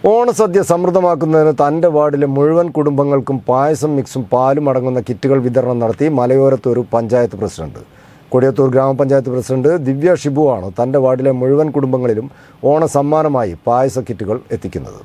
ഓണസദ്യ സമൃദ്ധമാക്കുന്നതിന് തൻ്റെ വാർഡിലെ മുഴുവൻ കുടുംബങ്ങൾക്കും പായസം മിക്സും പാലും അടങ്ങുന്ന കിറ്റുകൾ വിതരണം നടത്തി മലയോരത്തൊരു പഞ്ചായത്ത് പ്രസിഡന്റ്. കൊടിയത്തൂർ ഗ്രാമപഞ്ചായത്ത് പ്രസിഡന്റ് ദിവ്യ ഷിബു ആണ് തൻ്റെ വാർഡിലെ മുഴുവൻ കുടുംബങ്ങളിലും ഓണസമ്മാനമായി പായസ കിറ്റുകൾ എത്തിക്കുന്നത്.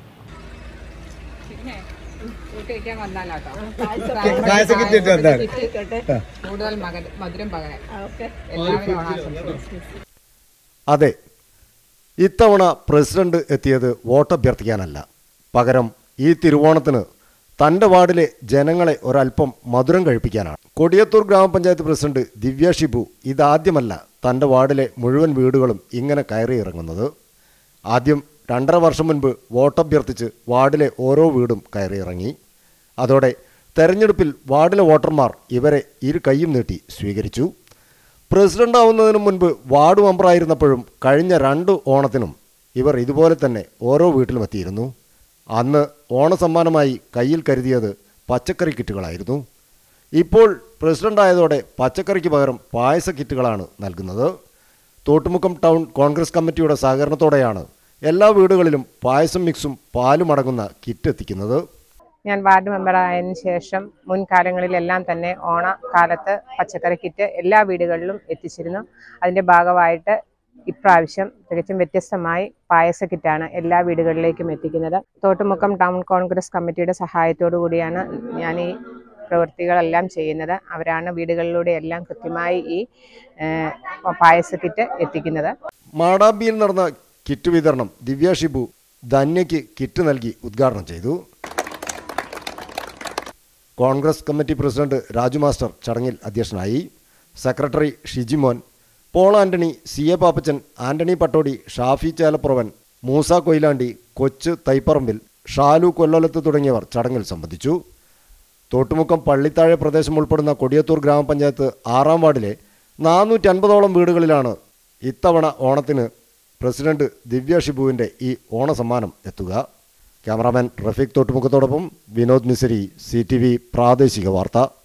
അതെ, ഇത്തവണ പ്രസിഡന്റ് എത്തിയത് വോട്ടഭ്യർത്ഥിക്കാനല്ല, പകരം ഈ തിരുവോണത്തിന് തൻ്റെ വാർഡിലെ ജനങ്ങളെ ഒരല്പം മധുരം കഴിപ്പിക്കാനാണ്. കൊടിയത്തൂർ ഗ്രാമപഞ്ചായത്ത് പ്രസിഡന്റ് ദിവ്യ ഷിബു ഇതാദ്യമല്ല തൻ്റെ വാർഡിലെ മുഴുവൻ വീടുകളും ഇങ്ങനെ കയറിയിറങ്ങുന്നത്. ആദ്യം 2.5 വർഷം മുൻപ് വോട്ടഭ്യർത്ഥിച്ച് വാർഡിലെ ഓരോ വീടും കയറിയിറങ്ങി. അതോടെ തെരഞ്ഞെടുപ്പിൽ വാർഡിലെ വോട്ടർമാർ ഇവരെ ഇരു കൈയും നീട്ടി സ്വീകരിച്ചു. പ്രസിഡന്റ് ആവുന്നതിന് മുൻപ് വാർഡ് മെമ്പറായിരുന്നപ്പോഴും കഴിഞ്ഞ 2 ഓണത്തിനും ഇവർ ഇതുപോലെ തന്നെ ഓരോ വീട്ടിലും എത്തിയിരുന്നു. അന്ന് ഓണസമ്മാനമായി കയ്യിൽ കരുതിയത് പച്ചക്കറി കിറ്റുകളായിരുന്നു. ഇപ്പോൾ പ്രസിഡന്റ് ആയതോടെ പച്ചക്കറിക്ക് പകരം പായസ കിറ്റുകളാണ് നൽകുന്നത്. തോട്ടുമുക്കം ടൗൺ കോൺഗ്രസ് കമ്മിറ്റിയുടെ സഹകരണത്തോടെയാണ് എല്ലാ വീടുകളിലും പായസം മിക്സും പാലും അടങ്ങുന്ന കിറ്റ് എത്തിക്കുന്നത്. ഞാൻ വാർഡ് മെമ്പറായതിനു ശേഷം മുൻകാലങ്ങളിലെല്ലാം തന്നെ ഓണക്കാലത്ത് പച്ചക്കറി കിറ്റ് എല്ലാ വീടുകളിലും എത്തിച്ചിരുന്നു. അതിൻ്റെ ഭാഗമായിട്ട് ഇപ്രാവശ്യം തികച്ചും വ്യത്യസ്തമായി പായസ കിറ്റാണ് എല്ലാ വീടുകളിലേക്കും എത്തിക്കുന്നത്. തോട്ടുമുക്കം ടൗൺ കോൺഗ്രസ് കമ്മിറ്റിയുടെ സഹായത്തോടു കൂടിയാണ് ഞാൻ ഈ പ്രവൃത്തികളെല്ലാം ചെയ്യുന്നത്. അവരാണ് വീടുകളിലൂടെ എല്ലാം കൃത്യമായി ഈ പായസ കിറ്റ് എത്തിക്കുന്നത്. മാടാമ്പിയിൽ നടന്ന കിറ്റ് വിതരണം ദിവ്യ ഷിബു ധന്യയ്ക്ക് കിറ്റ് നൽകി ഉദ്ഘാടനം ചെയ്തു. Congress committee president Raju master ചടങ്ങിൽ അധ്യക്ഷനായി. സെക്രട്ടറി ഷിജിമോൻ, പോൾ ആന്റണി, CA പാപ്പച്ചൻ, ആന്റണി പട്ടോടി, ഷാഫി ചേലപ്പുറവൻ, മൂസ കൊയിലാണ്ടി, കൊച്ച് തൈപ്പറമ്പിൽ, ഷാലു കൊല്ലൊലത്ത് തുടങ്ങിയവർ ചടങ്ങിൽ സംബന്ധിച്ചു. തോട്ടുമുക്കം പള്ളിത്താഴെ പ്രദേശം ഉൾപ്പെടുന്ന കൊടിയത്തൂർ ഗ്രാമപഞ്ചായത്ത് 6-ാം വാർഡിലെ 450ഓളം വീടുകളിലാണ് ഇത്തവണ ഓണത്തിന് പ്രസിഡന്റ് ദിവ്യ ഷിബുവിൻ്റെ ഈ ഓണസമ്മാനം എത്തുക. ക്യാമറാമാൻ റഫീഖ് തോട്ടുമുക്കത്തോടൊപ്പം വിനോദ് മിസരി, CTV പ്രാദേശിക വാർത്ത.